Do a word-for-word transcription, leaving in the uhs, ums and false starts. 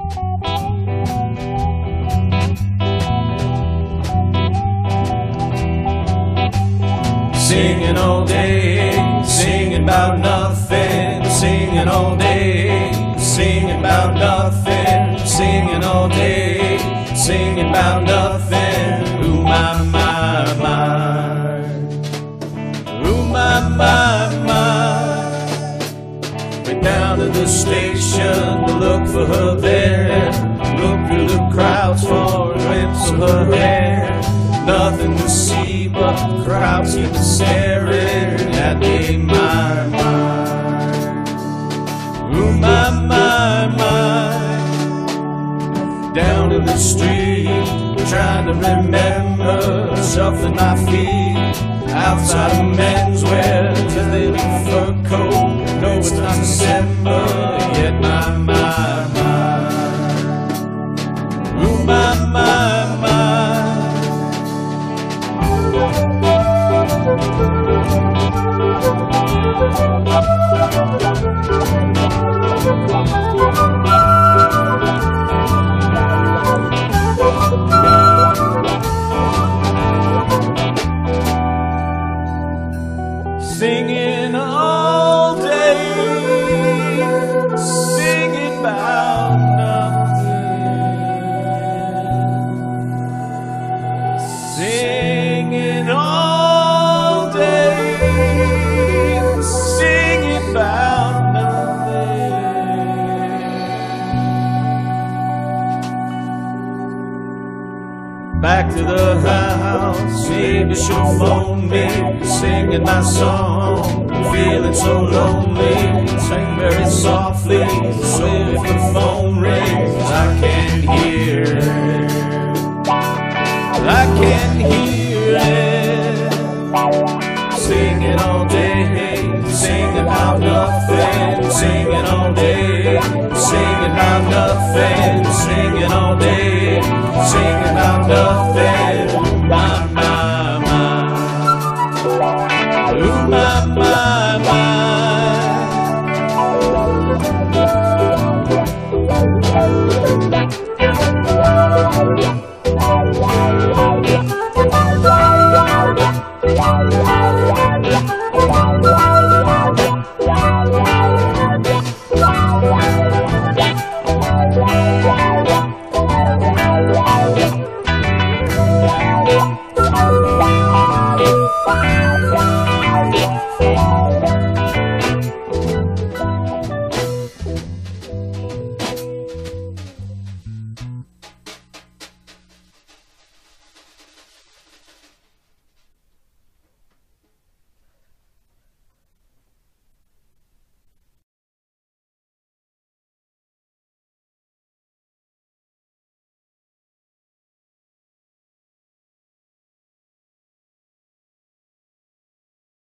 Singing all day, singing about nothing. Singing all day, singing about nothing. Singing all day, singing about nothing. Ooh, my, my, my. Ooh, my, my, my. Went down to the station to look for her there. Look through the crowds for a glimpse of her hair. Nothing to see but the crowds keep staring at me. My, my. Ooh, my, my, my. Down in the street, trying to remember, shuffling my feet outside of menswear, till they leave a fur coat. No, it's not December yet. My, my, my. Ooh, my, my, my. Singing all day, singing about nothing, singing all day, singing about nothing. Back to the house, maybe she'll phone me, singing my song, feeling so lonely. Sing very softly, so if the phone rings, I can hear it. I can hear it. Singing all day, singing about nothing. Singing all day, singing about nothing. Singing all day, singing